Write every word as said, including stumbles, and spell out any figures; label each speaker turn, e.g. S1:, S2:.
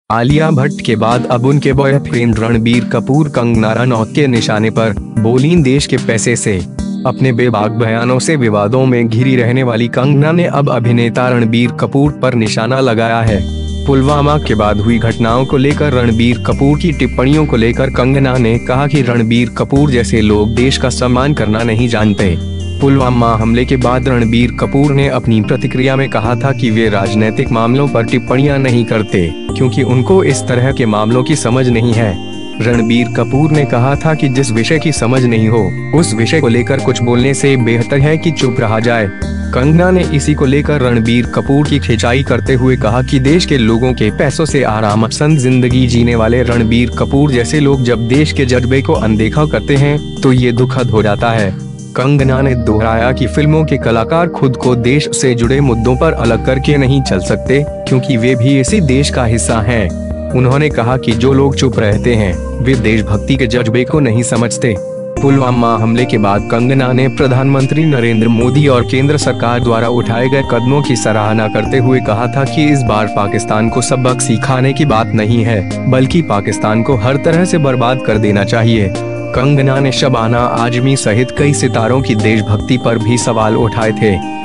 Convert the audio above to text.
S1: आलिया भट्ट के बाद अब उनके बॉयफ्रेंड रणबीर कपूर कंगना रनौत के निशाने पर। बोलीं देश के पैसे से। अपने बेबाक बयानों से विवादों में घिरी रहने वाली कंगना ने अब अभिनेता रणबीर कपूर पर निशाना लगाया है। पुलवामा के बाद हुई घटनाओं को लेकर रणबीर कपूर की टिप्पणियों को लेकर कंगना ने कहा कि रणबीर कपूर जैसे लोग देश का सम्मान करना नहीं जानते। पुलवामा हमले के बाद रणबीर कपूर ने अपनी प्रतिक्रिया में कहा था कि वे राजनीतिक मामलों पर टिप्पणियां नहीं करते, क्योंकि उनको इस तरह के मामलों की समझ नहीं है। रणबीर कपूर ने कहा था कि जिस विषय की समझ नहीं हो, उस विषय को लेकर कुछ बोलने से बेहतर है कि चुप रहा जाए। कंगना ने इसी को लेकर रणबीर कपूर की खिंचाई करते हुए कहा कि देश के लोगों के पैसों से आराम पसंद जिंदगी जीने वाले रणबीर कपूर जैसे लोग जब देश के जज्बे को अनदेखा करते हैं तो ये दुखद हो जाता है। कंगना ने दोहराया कि फिल्मों के कलाकार खुद को देश से जुड़े मुद्दों पर अलग करके नहीं चल सकते, क्योंकि वे भी इसी देश का हिस्सा हैं। उन्होंने कहा कि जो लोग चुप रहते हैं वे देशभक्ति के जज्बे को नहीं समझते। पुलवामा हमले के बाद कंगना ने प्रधानमंत्री नरेंद्र मोदी और केंद्र सरकार द्वारा उठाए गए कदमों की सराहना करते हुए कहा था कि इस बार पाकिस्तान को सबक सिखाने की बात नहीं है, बल्कि पाकिस्तान को हर तरह से बर्बाद कर देना चाहिए। कंगना ने शबाना आजमी सहित कई सितारों की देशभक्ति पर भी सवाल उठाए थे।